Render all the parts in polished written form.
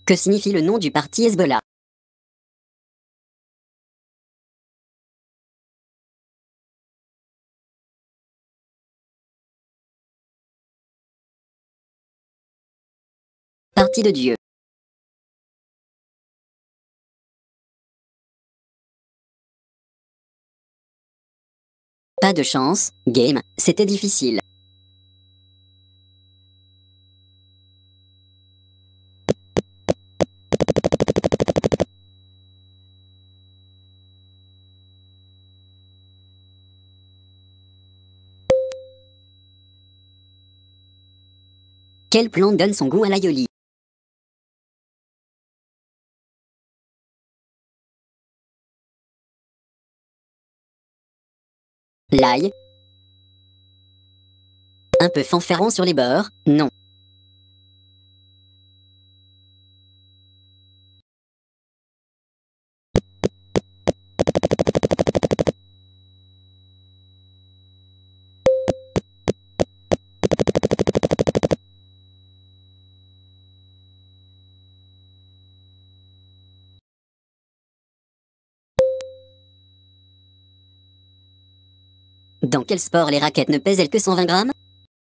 Que signifie le nom du parti Hezbollah? Parti de Dieu. Pas de chance, game, c'était difficile. Quelle plante donne son goût à l'aioli? L'ail. Un peu fanfaron sur les bords, non. Dans quel sport les raquettes ne pèsent-elles que 120 grammes?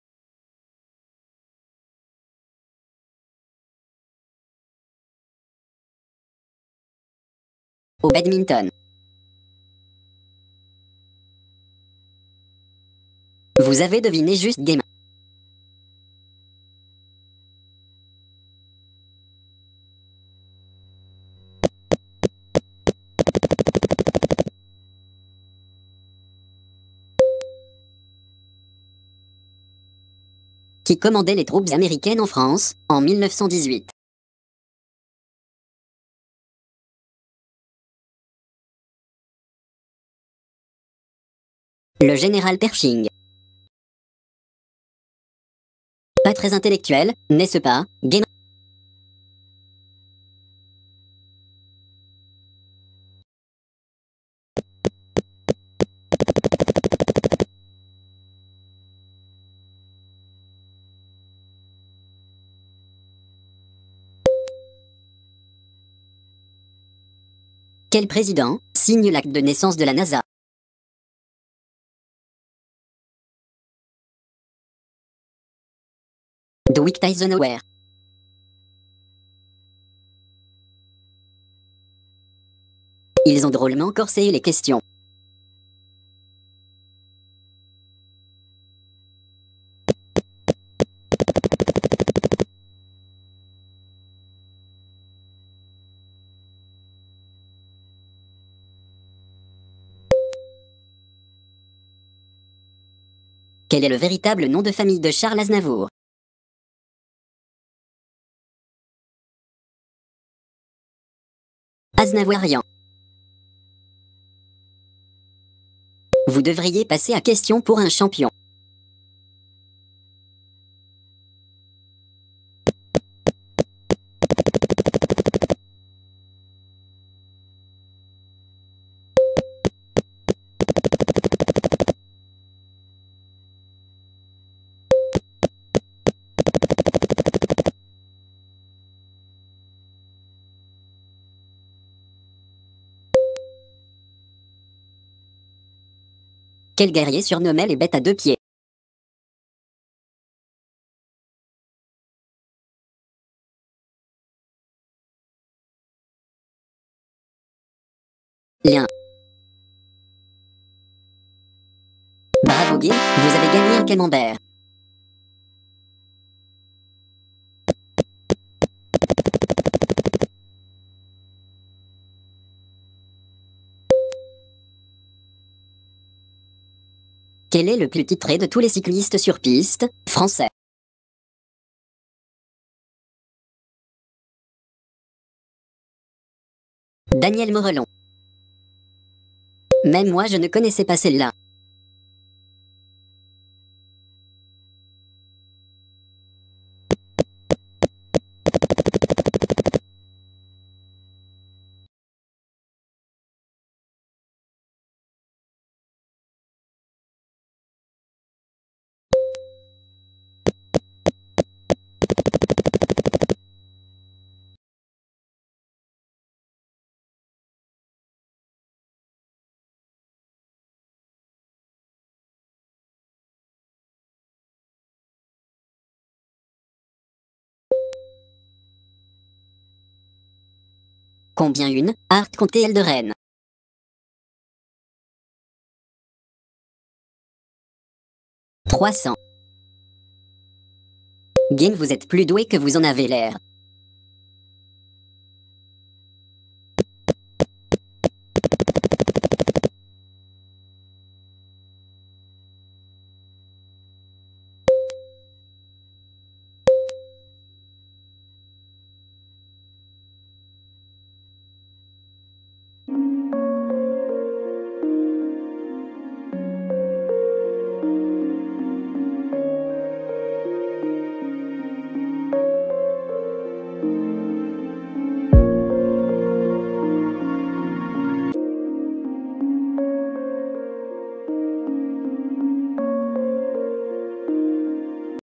Au badminton. Vous avez deviné juste game. Qui commandait les troupes américaines en France, en 1918? Le général Pershing. Pas très intellectuel, n'est-ce pas, game? Quel président signe l'acte de naissance de la NASA? Dwight Eisenhower. Ils ont drôlement corsé les questions. Quel est le véritable nom de famille de Charles Aznavour? Aznavourian. Vous devriez passer à question pour un champion. Quel guerrier surnommait les bêtes à deux pieds? Lion. Bravo Guy, vous avez gagné un camembert. Quel est le plus titré de tous les cyclistes sur piste, français? Daniel Morelon. Même moi je ne connaissais pas celle-là. Combien une, Art comptez-elle de reine? 300. Game, vous êtes plus doué que vous en avez l'air.